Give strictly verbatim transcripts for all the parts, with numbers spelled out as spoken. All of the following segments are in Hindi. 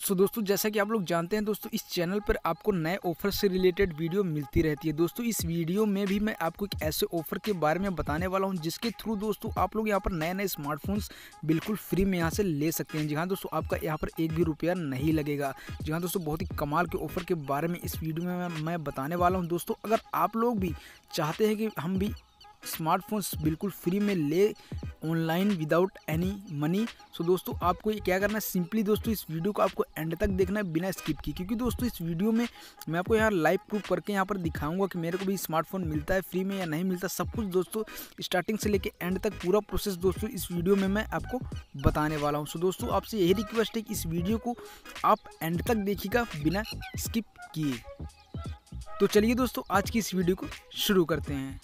सो दोस्तों, जैसा कि आप लोग जानते हैं दोस्तों, इस चैनल पर आपको नए ऑफर से रिलेटेड वीडियो मिलती रहती है। दोस्तों, इस वीडियो में भी मैं आपको एक ऐसे ऑफर के बारे में बताने वाला हूं जिसके थ्रू दोस्तों आप लोग यहां पर नए नए स्मार्टफोन्स बिल्कुल फ्री में यहां से ले सकते हैं। जी हाँ दोस्तों, आपका यहां पर एक भी रुपया नहीं लगेगा। जी हाँ दोस्तों, बहुत ही कमाल के ऑफर के बारे में इस वीडियो में मैं, मैं बताने वाला हूँ। दोस्तों, अगर आप लोग भी चाहते हैं कि हम भी स्मार्टफोन्स बिल्कुल फ्री में ले online without any money, so दोस्तों आपको ये क्या करना है, सिंपली दोस्तों इस वीडियो को आपको एंड तक देखना है बिना स्किप की, क्योंकि दोस्तों इस वीडियो में मैं आपको यहाँ लाइव प्रूफ करके यहाँ पर दिखाऊंगा कि मेरे को भी स्मार्टफोन मिलता है फ्री में या नहीं मिलता। सब कुछ दोस्तों स्टार्टिंग से लेके एंड तक पूरा प्रोसेस दोस्तों इस वीडियो में मैं आपको बताने वाला हूँ। सो दोस्तों आपसे यही रिक्वेस्ट है कि इस वीडियो को आप एंड तक देखिएगा बिना स्किप किए। तो चलिए दोस्तों आज की इस वीडियो को शुरू करते हैं।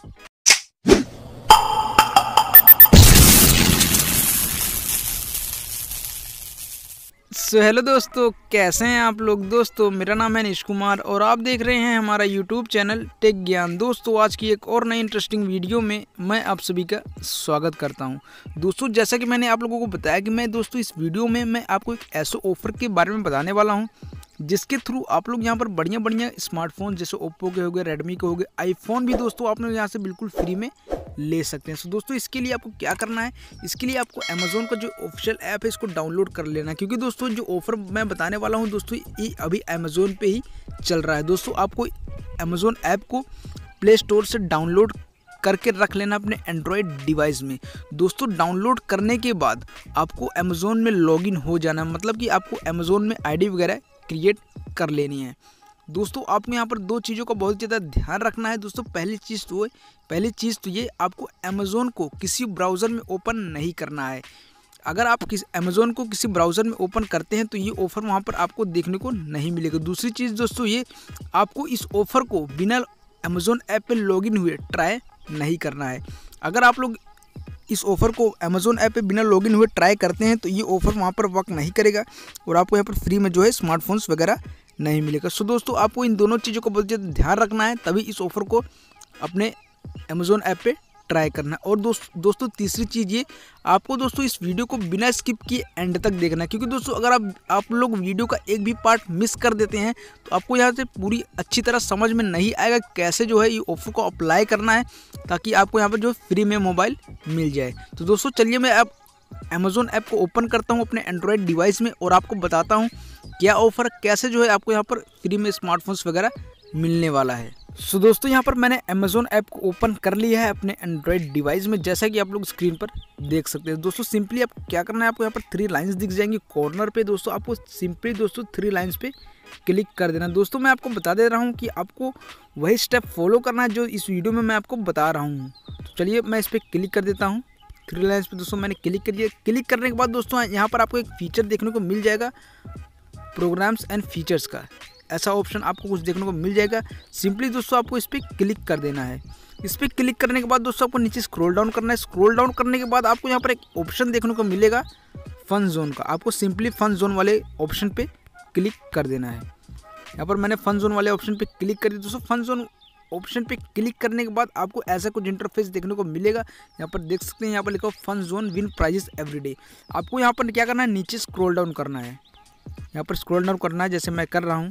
सो हेलो दोस्तों, कैसे हैं आप लोग। दोस्तों मेरा नाम है निश कुमार और आप देख रहे हैं हमारा यूट्यूब चैनल टेक ज्ञान। दोस्तों आज की एक और नई इंटरेस्टिंग वीडियो में मैं आप सभी का स्वागत करता हूं। दोस्तों जैसा कि मैंने आप लोगों को बताया कि मैं दोस्तों इस वीडियो में मैं आपको एक ऐसे ऑफर के बारे में बताने वाला हूं जिसके थ्रू आप लोग यहां पर बढ़िया बढ़िया स्मार्टफोन जैसे ओप्पो के हो गए, रेडमी के हो गए, आईफोन भी दोस्तों आप लोग यहाँ से बिल्कुल फ्री में ले सकते हैं। सो दोस्तों इसके लिए आपको क्या करना है, इसके लिए आपको अमेज़न का जो ऑफिशियल ऐप है इसको डाउनलोड कर लेना है, क्योंकि दोस्तों जो ऑफर मैं बताने वाला हूं दोस्तों ये अभी अमेज़न पे ही चल रहा है। दोस्तों आपको अमेज़न ऐप को प्ले स्टोर से डाउनलोड करके रख लेना अपने एंड्रॉयड डिवाइस में। दोस्तों डाउनलोड करने के बाद आपको अमेज़न में लॉगिन हो जाना, मतलब कि आपको अमेज़न में आईडी वगैरह क्रिएट कर लेनी है। दोस्तों आपको यहाँ पर दो चीज़ों का बहुत ज़्यादा ध्यान रखना है। दोस्तों पहली चीज़ तो पहली चीज़ तो ये आपको अमेज़न को किसी ब्राउज़र में ओपन नहीं करना है। अगर आप किस अमेज़न को किसी ब्राउज़र में ओपन करते हैं तो ये ऑफ़र वहाँ पर आपको देखने को नहीं मिलेगा। दूसरी चीज़ दोस्तों ये आपको इस ऑफ़र को बिना अमेज़न ऐप पे लॉगिन हुए ट्राई नहीं करना है। अगर आप लोग इस ऑफ़र को अमेज़न ऐप पे बिना लॉगिन हुए ट्राई करते हैं तो ये ऑफ़र वहाँ पर वर्क नहीं करेगा और आपको यहाँ पर फ्री में जो है स्मार्टफोन्स वगैरह नहीं मिलेगा। सो दोस्तों आपको इन दोनों चीज़ों को बहुत ज़्यादा ध्यान रखना है, तभी इस ऑफ़र को अपने अमेज़न ऐप पे ट्राई करना है। और दोस्त दोस्तों तीसरी चीज़ ये, आपको दोस्तों इस वीडियो को बिना स्किप किए एंड तक देखना है, क्योंकि दोस्तों अगर आप आप लोग वीडियो का एक भी पार्ट मिस कर देते हैं तो आपको यहाँ से पूरी अच्छी तरह समझ में नहीं आएगा कैसे जो है ये ऑफर को अप्लाई करना है, ताकि आपको यहाँ पर जो फ्री में मोबाइल मिल जाए। तो दोस्तों चलिए मैं अब अमेज़न ऐप को ओपन करता हूँ अपने एंड्रॉयड डिवाइस में और आपको बताता हूँ क्या ऑफ़र कैसे जो है आपको यहाँ पर फ्री में स्मार्टफोन्स वगैरह मिलने वाला है। सो so, दोस्तों यहाँ पर मैंने अमेज़न ऐप को ओपन कर लिया है अपने एंड्रॉयड डिवाइस में, जैसा कि आप लोग स्क्रीन पर देख सकते हैं। दोस्तों सिंपली आपको क्या करना है, आपको यहाँ पर थ्री लाइंस दिख जाएंगी कॉर्नर पे। दोस्तों आपको सिंपली दोस्तों थ्री लाइंस पे क्लिक कर देना। दोस्तों मैं आपको बता दे रहा हूँ कि आपको वही स्टेप फॉलो करना है जो इस वीडियो में मैं आपको बता रहा हूँ। तो चलिए मैं इस पर क्लिक कर देता हूँ। थ्री लाइंस पे दोस्तों मैंने क्लिक कर दिया। क्लिक करने के बाद दोस्तों यहाँ पर आपको एक फीचर देखने को मिल जाएगा, प्रोग्राम्स एंड फीचर्स का ऐसा ऑप्शन आपको कुछ देखने को मिल जाएगा। सिंपली दोस्तों आपको इस पर क्लिक कर देना है। इस पर क्लिक करने के बाद दोस्तों आपको नीचे स्क्रॉल डाउन करना है। स्क्रॉल डाउन करने के बाद आपको यहाँ पर एक ऑप्शन देखने को मिलेगा फन जोन का। आपको सिंपली फन जोन वाले ऑप्शन पे क्लिक कर देना है। यहाँ पर मैंने फन जोन वाले ऑप्शन पे क्लिक कर दिया। दोस्तों फन जोन ऑप्शन पे क्लिक करने के बाद आपको ऐसा कुछ इंटरफेस देखने को मिलेगा। यहाँ पर देख सकते हैं, यहाँ पर लिखा हुआ fun zone win prizes everyday. आपको यहाँ पर क्या करना है, नीचे स्क्रॉल डाउन करना है। यहाँ पर स्क्रॉल डाउन करना है जैसे मैं कर रहा हूँ।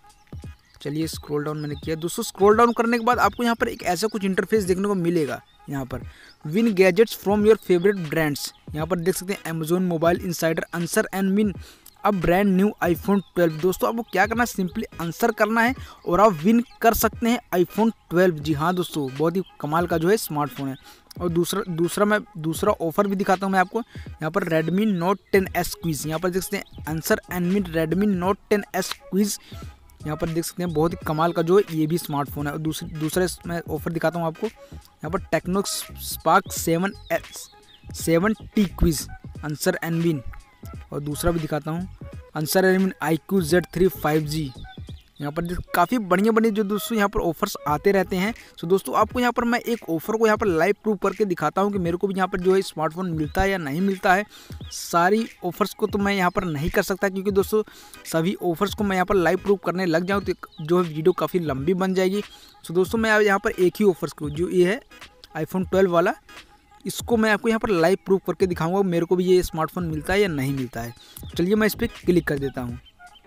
चलिए स्क्रॉल डाउन मैंने किया। दोस्तों स्क्रॉल डाउन करने के बाद आपको यहाँ पर एक ऐसा कुछ इंटरफेस देखने को मिलेगा। यहाँ पर win gadgets from your favourite brands. यहाँ पर देख सकते हैं Amazon mobile insider answer and win अब ब्रांड न्यू आईफोन ट्वेल्व। दोस्तों आपको क्या करना है, सिंपली आंसर करना है और आप विन कर सकते हैं आईफोन ट्वेल्व। जी हाँ दोस्तों, बहुत ही कमाल का जो है स्मार्टफोन है। और दूसरा दूसरा मैं दूसरा ऑफर भी दिखाता हूँ मैं आपको। यहाँ पर Redmi Note ten S quiz, यहाँ पर देख सकते हैं answer and win Redmi Note ten S quiz. यहाँ पर देख सकते हैं बहुत ही कमाल का जो है ये भी स्मार्टफोन है। और दूसरे दूसरे मैं ऑफर दिखाता हूँ आपको। यहाँ पर Tecno Spark seven S seven T quiz answer and win. और दूसरा भी दिखाता हूँ answer and win iQOO Z three five G. यहाँ पर काफ़ी बढ़िया बढ़िया जो दोस्तों यहाँ पर ऑफर्स आते रहते हैं। सो दोस्तों आपको यहाँ पर मैं एक ऑफ़र को यहाँ पर लाइव प्रूव करके दिखाता हूँ कि मेरे को भी यहाँ पर जो है स्मार्टफोन मिलता है या नहीं मिलता है। सारी ऑफर्स को तो मैं यहाँ पर नहीं कर सकता, क्योंकि दोस्तों सभी ऑफर्स को मैं यहाँ पर लाइव प्रूव करने लग जाऊँ तो जो है वीडियो काफ़ी लंबी बन जाएगी। सो दोस्तों मैं यहाँ पर एक ही ऑफर्स को, जो ये है आईफोन ट्वेल्व वाला, इसको मैं आपको यहाँ पर लाइव प्रूफ करके दिखाऊंगा मेरे को भी ये स्मार्टफोन मिलता है या नहीं मिलता है। चलिए मैं इस पर क्लिक कर देता हूँ।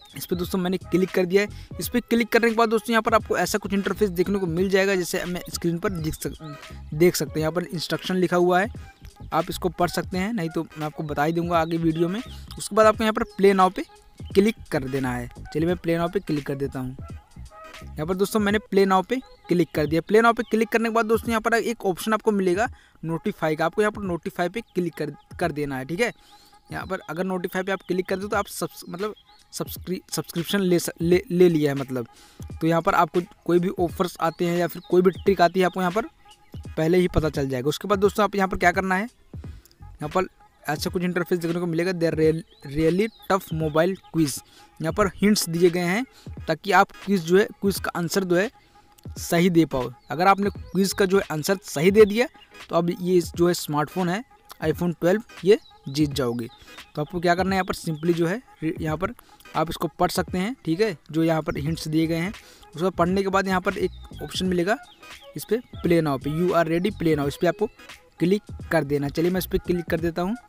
इस पर दोस्तों मैंने क्लिक कर दिया है। इस पर क्लिक करने के बाद दोस्तों यहाँ पर आपको ऐसा कुछ इंटरफेस देखने को मिल जाएगा, जैसे मैं स्क्रीन पर देख सक देख सकते हैं। यहाँ पर इंस्ट्रक्शन लिखा हुआ है, आप इसको पढ़ सकते हैं, नहीं तो मैं आपको बता ही दूंगा आगे वीडियो में। उसके बाद आपको यहाँ पर प्ले नाउ पे क्लिक कर देना है। चलिए मैं प्ले नाउ पे क्लिक कर देता हूँ। यहाँ पर दोस्तों मैंने प्ले नाउ पे क्लिक कर दिया। प्ले नाउ पे क्लिक करने के बाद दोस्तों यहाँ पर एक ऑप्शन आपको मिलेगा नोटिफाई का, आपको यहाँ पर नोटिफाई पे क्लिक कर कर देना है। ठीक है, यहाँ पर अगर नोटिफाई पे आप क्लिक कर दो तो आप सब मतलब सब्सक्रि सब्सक्रिप्शन ले ले ले लिया है मतलब। तो यहाँ पर आपको कोई भी ऑफर्स आते हैं या फिर कोई भी ट्रिक आती है आपको यहाँ पर पहले ही पता चल जाएगा। उसके बाद दोस्तों आप यहाँ पर क्या करना है, यहाँ पर ऐसा कुछ इंटरफेस देखने को मिलेगा, they're really tough mobile quiz. यहाँ पर हिंट्स दिए गए हैं ताकि आप क्विज़ जो है क्विज़ का आंसर जो है सही दे पाओ। अगर आपने क्विज़ का जो है आंसर सही दे दिया तो अब ये जो है स्मार्टफोन है आईफोन ट्वेल्व ये जीत जाओगे। तो आपको क्या करना है, यहाँ पर सिंपली जो है यहाँ पर आप इसको पढ़ सकते हैं। ठीक है, जो यहाँ पर हिंट्स दिए गए हैं उसको पढ़ने के बाद यहाँ पर एक ऑप्शन मिलेगा, इस पर प्ले नाउ पे, you are ready play now, इस पर आपको क्लिक कर देना। चलिए मैं इस पर क्लिक कर देता हूँ।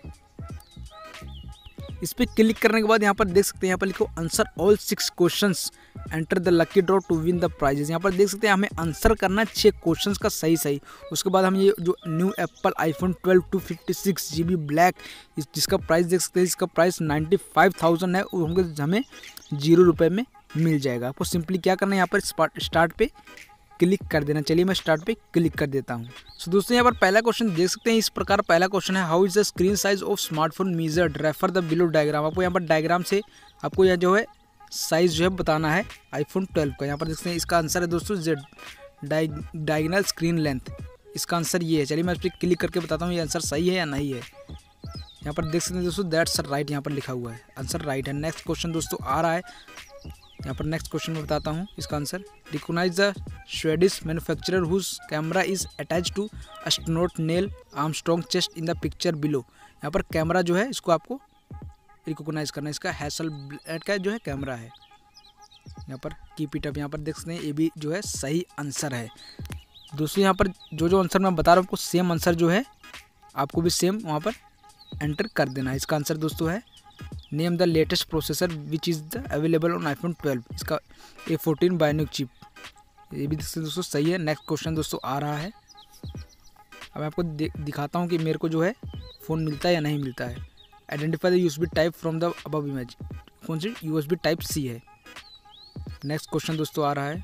इस पर क्लिक करने के बाद यहाँ पर देख सकते हैं, यहाँ पर लिखो answer all six questions enter the lucky draw to win the prizes. यहाँ पर देख सकते हैं हमें आंसर करना छः क्वेश्चंस का सही सही। उसके बाद हम ये जो new Apple iPhone twelve two fifty six G B black जिसका प्राइस देख सकते हैं, इसका प्राइस नाइन्टी फाइव थाउजेंड है, और हमें जीरो रुपये में मिल जाएगा। आपको सिंपली क्या करना है, यहाँ पर स्टार्ट पे क्लिक कर देना। चलिए मैं स्टार्ट पे क्लिक कर देता हूँ। सो दोस्तों यहाँ पर पहला क्वेश्चन देख सकते हैं, इस प्रकार पहला क्वेश्चन है, how is the screen size of smartphone measured, refer the below diagram. आपको यहाँ पर डायग्राम से आपको यह जो है साइज जो है बताना है आईफोन ट्वेल्व का। यहाँ पर देख सकते हैं इसका आंसर है दोस्तों जेड डायगोनल स्क्रीन लेंथ, इसका आंसर ये है। चलिए मैं इस पर क्लिक करके बताता हूँ ये आंसर सही है या नहीं है। यहाँ पर देख सकते हैं दोस्तों दैट्स राइट, यहाँ पर लिखा हुआ है आंसर राइट है। नेक्स्ट क्वेश्चन दोस्तों आ रहा है, यहाँ पर नेक्स्ट क्वेश्चन में बताता हूँ इसका answer, recognise the Swedish manufacturer whose camera is attach to astronaut Neil Armstrong chest in the picture below. यहाँ पर कैमरा जो है इसको आपको रिकॉग्नाइज करना है, इसका हैसलब्लैड का जो है कैमरा है। यहाँ पर कीप इट अप, यहाँ पर देख सकते हैं ये भी जो है सही आंसर है। दोस्तों यहाँ पर जो जो आंसर मैं बता रहा हूँ आपको सेम आंसर जो है आपको भी सेम वहाँ पर एंटर कर देना है। इसका आंसर दोस्तों है name the latest processor which is the available on iPhone twelve, इसका ए फोर्टीन बायोनिक चिप, ये भी दोस्तों सही है। नेक्स्ट क्वेश्चन दोस्तों आ रहा है, अब आपको दिखाता हूँ कि मेरे को जो है फ़ोन मिलता है या नहीं मिलता है। Identify the USB type from the above image, कौन सी यूएसबी टाइप सी है। नेक्स्ट क्वेश्चन दोस्तों आ रहा है,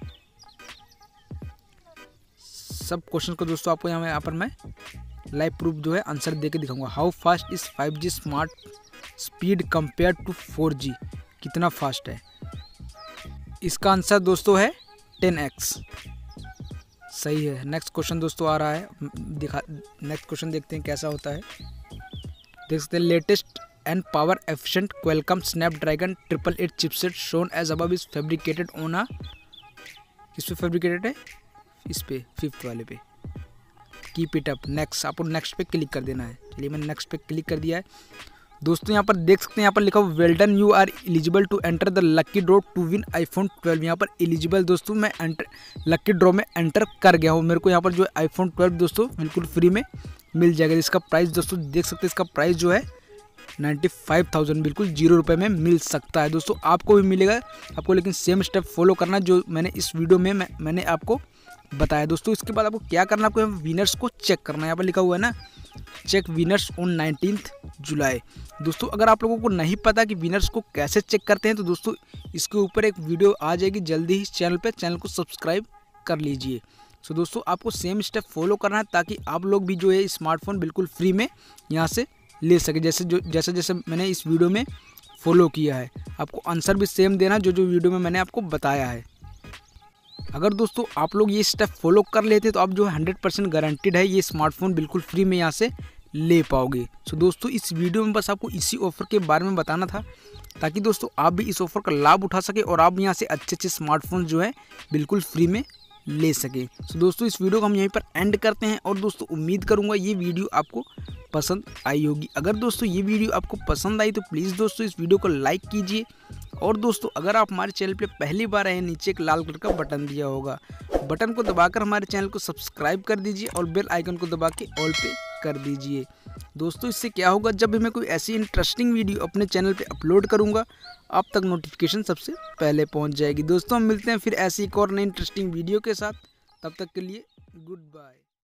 सब क्वेश्चन को दोस्तों आपको यहाँ यहाँ पर मैं लाइव प्रूफ जो है आंसर दे के दिखाऊंगा। How fast is five G smart speed compare to four G, कितना फास्ट है, इसका आंसर दोस्तों है टेन एक्स, सही है। नेक्स्ट क्वेश्चन दोस्तों आ रहा है, दिखा नेक्स्ट क्वेश्चन देखते हैं कैसा होता है। देख सकते हैं latest and power efficient Qualcomm Snapdragon triple eight chipset shown as above is fabricated on a, किस पे फैब्रिकेटेड है, इस पे फिफ्थ वाले पे, कीप इट अप। नेक्स्ट आपको नेक्स्ट पे क्लिक कर देना है। चलिए मैंने नेक्स्ट पे क्लिक कर दिया है। दोस्तों यहाँ पर देख सकते हैं यहाँ पर लिखा हुआ well done you are eligible to enter the lucky draw to win iPhone twelve. यहाँ पर एलिजिबल दोस्तों मैं एंटर लकी ड्रॉ में एंटर कर गया हूँ। मेरे को यहाँ पर जो है आईफोन ट्वेल्व दोस्तों बिल्कुल फ्री में मिल जाएगा। इसका प्राइस दोस्तों देख सकते हैं, इसका प्राइस जो है नाइन्टी फाइव थाउजेंड बिल्कुल जीरो रुपये में मिल सकता है। दोस्तों आपको भी मिलेगा, आपको लेकिन सेम स्टेप फॉलो करना जो मैंने इस वीडियो में मैं, मैंने आपको बताया। दोस्तों इसके बाद आपको क्या करना है, आपको विनर्स को चेक करना है। यहाँ पर लिखा हुआ है ना check winners on nineteenth July. दोस्तों अगर आप लोगों को नहीं पता कि विनर्स को कैसे चेक करते हैं तो दोस्तों इसके ऊपर एक वीडियो आ जाएगी जल्दी ही चैनल पे, चैनल को सब्सक्राइब कर लीजिए। सो दोस्तों आपको सेम स्टेप फॉलो करना है ताकि आप लोग भी जो है स्मार्टफोन बिल्कुल फ्री में यहाँ से ले सके, जैसे जो जैसे जैसे मैंने इस वीडियो में फॉलो किया है। आपको आंसर भी सेम देना जो जो वीडियो में मैंने आपको बताया है। अगर दोस्तों आप लोग ये स्टेप फॉलो कर लेते तो आप जो है हंड्रेड परसेंट गारंटीड है ये स्मार्टफोन बिल्कुल फ्री में यहाँ से ले पाओगे। सो दोस्तों इस वीडियो में बस आपको इसी ऑफ़र के बारे में बताना था ताकि दोस्तों आप भी इस ऑफ़र का लाभ उठा सके और आप यहाँ से अच्छे अच्छे स्मार्टफोन जो है बिल्कुल फ्री में ले सके। सो दोस्तों इस वीडियो को हम यहीं पर एंड करते हैं और दोस्तों उम्मीद करूँगा ये वीडियो आपको पसंद आई होगी। अगर दोस्तों ये वीडियो आपको पसंद आई तो प्लीज़ दोस्तों इस वीडियो को लाइक कीजिए और दोस्तों अगर आप हमारे चैनल पे पहली बार आए हैं नीचे एक लाल कलर का बटन दिया होगा, बटन को दबाकर हमारे चैनल को सब्सक्राइब कर दीजिए और बेल आइकन को दबा के ऑल पे कर दीजिए दोस्तों इससे क्या होगा, जब भी मैं कोई ऐसी इंटरेस्टिंग वीडियो अपने चैनल पे अपलोड करूँगा आप तक नोटिफिकेशन सबसे पहले पहुँच जाएगी। दोस्तों हम मिलते हैं फिर ऐसी एक और नई इंटरेस्टिंग वीडियो के साथ, तब तक के लिए गुड बाय।